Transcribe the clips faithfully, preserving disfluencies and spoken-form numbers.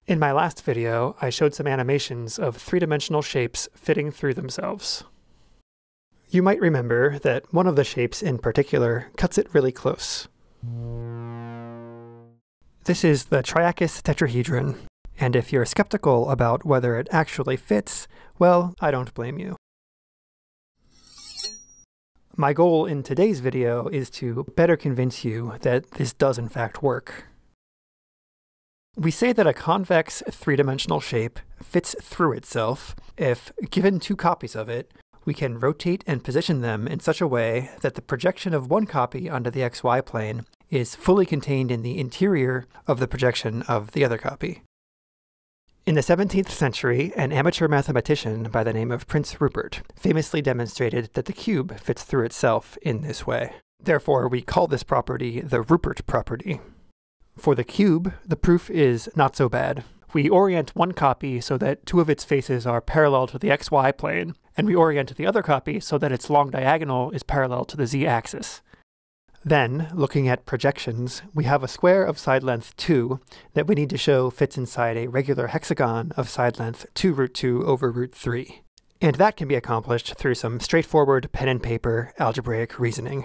In my last video, I showed some animations of three-dimensional shapes fitting through themselves. You might remember that one of the shapes in particular cuts it really close. This is the Triakis Tetrahedron, and if you're skeptical about whether it actually fits, well, I don't blame you. My goal in today's video is to better convince you that this does in fact work. We say that a convex three-dimensional shape fits through itself if, given two copies of it, we can rotate and position them in such a way that the projection of one copy onto the X Y plane is fully contained in the interior of the projection of the other copy. In the seventeenth century, an amateur mathematician by the name of Prince Rupert famously demonstrated that the cube fits through itself in this way. Therefore, we call this property the Rupert property. For the cube, the proof is not so bad. We orient one copy so that two of its faces are parallel to the X Y plane, and we orient the other copy so that its long diagonal is parallel to the Z-axis. Then, looking at projections, we have a square of side length two that we need to show fits inside a regular hexagon of side length two root two over root three. And that can be accomplished through some straightforward pen and paper algebraic reasoning.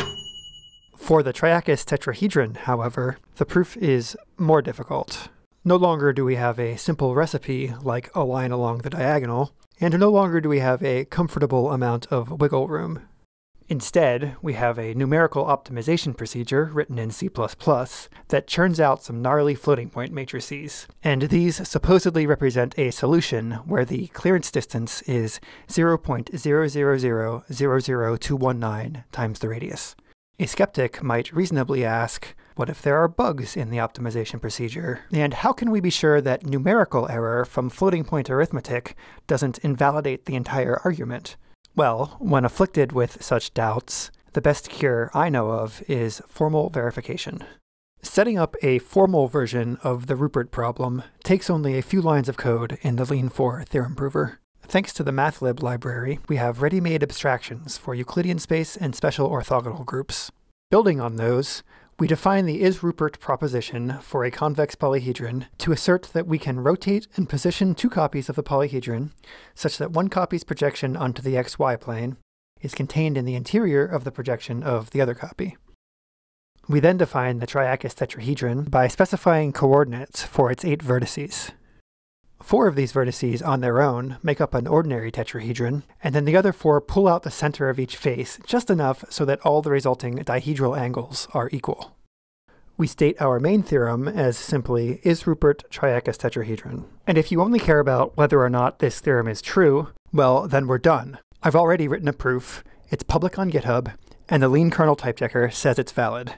For the Triakis Tetrahedron, however, the proof is more difficult. No longer do we have a simple recipe like a line along the diagonal, and no longer do we have a comfortable amount of wiggle room. Instead, we have a numerical optimization procedure written in C plus plus that churns out some gnarly floating point matrices, and these supposedly represent a solution where the clearance distance is zero point zero zero zero zero zero two one nine times the radius. A skeptic might reasonably ask, what if there are bugs in the optimization procedure? And how can we be sure that numerical error from floating point arithmetic doesn't invalidate the entire argument? Well, when afflicted with such doubts, the best cure I know of is formal verification. Setting up a formal version of the Rupert problem takes only a few lines of code in the lean four theorem prover. Thanks to the MathLib library, we have ready-made abstractions for Euclidean space and special orthogonal groups. Building on those, we define the is-Rupert proposition for a convex polyhedron to assert that we can rotate and position two copies of the polyhedron such that one copy's projection onto the X Y plane is contained in the interior of the projection of the other copy. We then define the Triakis tetrahedron by specifying coordinates for its eight vertices. Four of these vertices on their own make up an ordinary tetrahedron, and then the other four pull out the center of each face just enough so that all the resulting dihedral angles are equal. We state our main theorem as simply is Rupert Triakis tetrahedron. And if you only care about whether or not this theorem is true, well, then we're done. I've already written a proof, it's public on GitHub, and the lean kernel type checker says it's valid.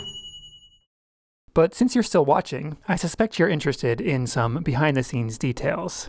But since you're still watching, I suspect you're interested in some behind-the-scenes details.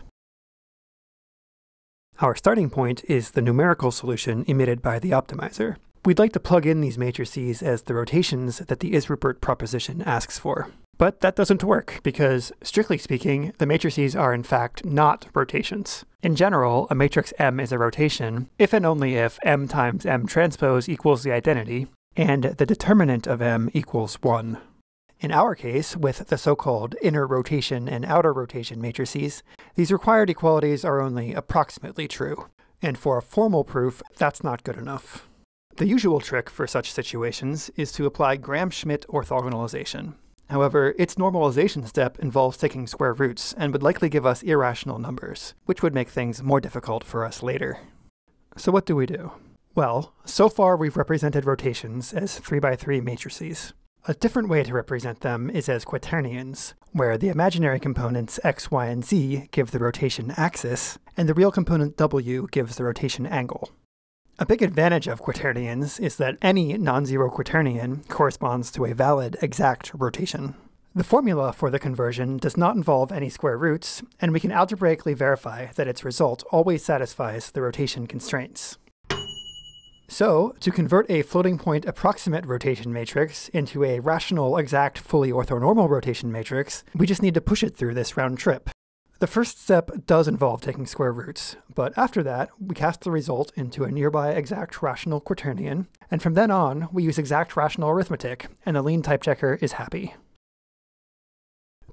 Our starting point is the numerical solution emitted by the optimizer. We'd like to plug in these matrices as the rotations that the is-Rupert proposition asks for. But that doesn't work, because, strictly speaking, the matrices are in fact not rotations. In general, a matrix M is a rotation, if and only if M times M transpose equals the identity, and the determinant of M equals one. In our case, with the so-called inner rotation and outer rotation matrices, these required equalities are only approximately true. And for a formal proof, that's not good enough. The usual trick for such situations is to apply Gram-Schmidt orthogonalization. However, its normalization step involves taking square roots and would likely give us irrational numbers, which would make things more difficult for us later. So what do we do? Well, so far we've represented rotations as three by three matrices. A different way to represent them is as quaternions, where the imaginary components x, y, and z give the rotation axis, and the real component w gives the rotation angle. A big advantage of quaternions is that any non-zero quaternion corresponds to a valid exact rotation. The formula for the conversion does not involve any square roots, and we can algebraically verify that its result always satisfies the rotation constraints. So, to convert a floating point approximate rotation matrix into a rational, exact, fully orthonormal rotation matrix, we just need to push it through this round trip. The first step does involve taking square roots, but after that, we cast the result into a nearby exact rational quaternion, and from then on, we use exact rational arithmetic, and the lean type checker is happy.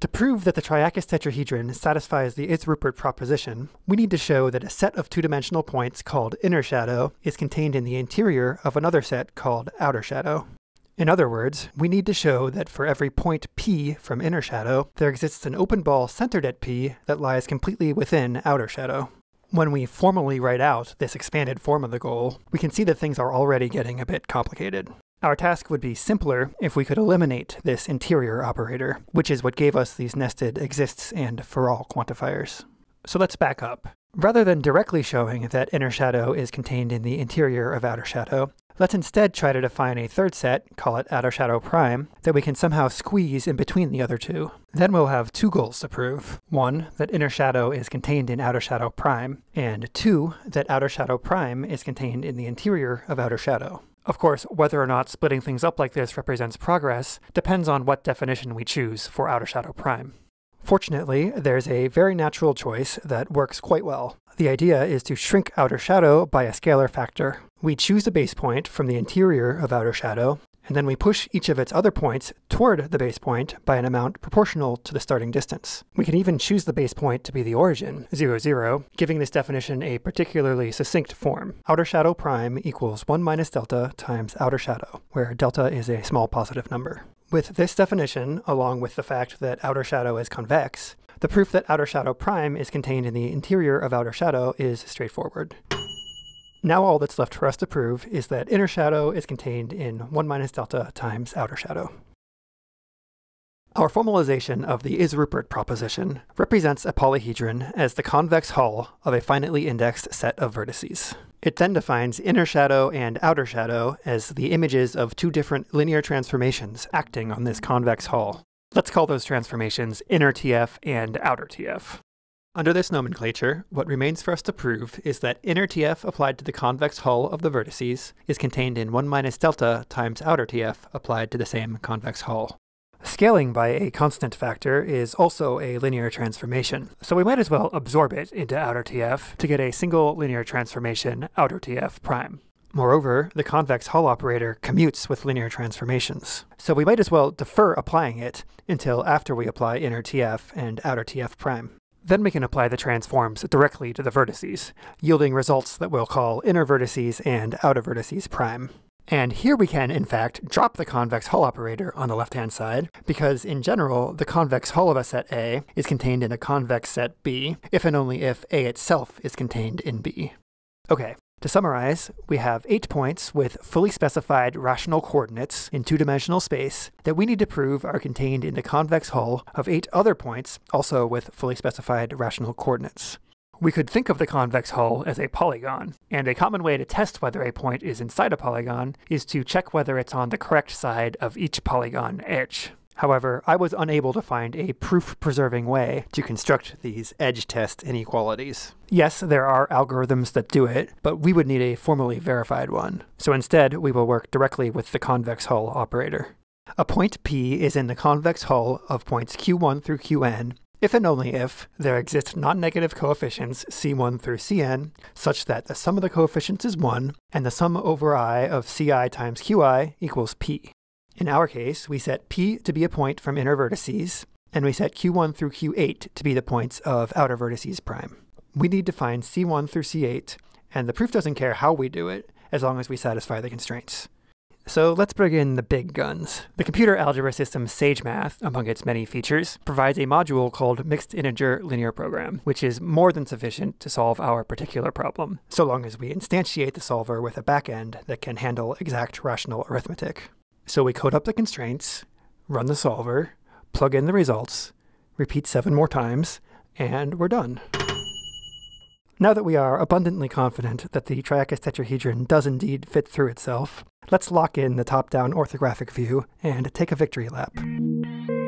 To prove that the Triakis Tetrahedron satisfies the Is-Rupert proposition, we need to show that a set of two-dimensional points called inner shadow is contained in the interior of another set called outer shadow. In other words, we need to show that for every point P from inner shadow, there exists an open ball centered at P that lies completely within outer shadow. When we formally write out this expanded form of the goal, we can see that things are already getting a bit complicated. Our task would be simpler if we could eliminate this interior operator, which is what gave us these nested exists and for all quantifiers. So let's back up. Rather than directly showing that inner shadow is contained in the interior of outer shadow, let's instead try to define a third set, call it outer shadow prime, that we can somehow squeeze in between the other two. Then we'll have two goals to prove. One, that inner shadow is contained in outer shadow prime, and two, that outer shadow prime is contained in the interior of outer shadow. Of course, whether or not splitting things up like this represents progress depends on what definition we choose for outer shadow prime. Fortunately, there's a very natural choice that works quite well. The idea is to shrink outer shadow by a scalar factor. We choose a base point from the interior of outer shadow, and then we push each of its other points toward the base point by an amount proportional to the starting distance. We can even choose the base point to be the origin, zero, zero, giving this definition a particularly succinct form. Outer shadow prime equals one minus delta times outer shadow, where delta is a small positive number. With this definition, along with the fact that outer shadow is convex, the proof that outer shadow prime is contained in the interior of outer shadow is straightforward. Now all that's left for us to prove is that inner shadow is contained in one minus delta times outer shadow. Our formalization of the Is-Rupert proposition represents a polyhedron as the convex hull of a finitely indexed set of vertices. It then defines inner shadow and outer shadow as the images of two different linear transformations acting on this convex hull. Let's call those transformations inner T F and outer T F. Under this nomenclature, what remains for us to prove is that inner T F applied to the convex hull of the vertices is contained in one minus delta times outer T F applied to the same convex hull. Scaling by a constant factor is also a linear transformation, so we might as well absorb it into outer T F to get a single linear transformation outer T F prime. Moreover, the convex hull operator commutes with linear transformations, so we might as well defer applying it until after we apply inner T F and outer T F prime. Then we can apply the transforms directly to the vertices, yielding results that we'll call inner vertices and outer vertices prime. And here we can, in fact, drop the convex hull operator on the left-hand side, because in general, the convex hull of a set A is contained in a convex set B, if and only if A itself is contained in B. Okay, to summarize, we have eight points with fully specified rational coordinates in two-dimensional space that we need to prove are contained in the convex hull of eight other points, also with fully specified rational coordinates. We could think of the convex hull as a polygon, and a common way to test whether a point is inside a polygon is to check whether it's on the correct side of each polygon edge. However, I was unable to find a proof-preserving way to construct these edge test inequalities. Yes, there are algorithms that do it, but we would need a formally verified one. So instead, we will work directly with the convex hull operator. A point P is in the convex hull of points Q one through Q n, if and only if there exist non-negative coefficients C one through C n, such that the sum of the coefficients is one, and the sum over I of Ci times Qi equals P. In our case, we set P to be a point from inner vertices, and we set Q one through Q eight to be the points of outer vertices prime. We need to find C one through C eight, and the proof doesn't care how we do it, as long as we satisfy the constraints. So let's bring in the big guns. The computer algebra system SageMath, among its many features, provides a module called Mixed Integer Linear Program, which is more than sufficient to solve our particular problem, so long as we instantiate the solver with a backend that can handle exact rational arithmetic. So we code up the constraints, run the solver, plug in the results, repeat seven more times, and we're done. Now that we are abundantly confident that the Triakis tetrahedron does indeed fit through itself, let's lock in the top-down orthographic view and take a victory lap.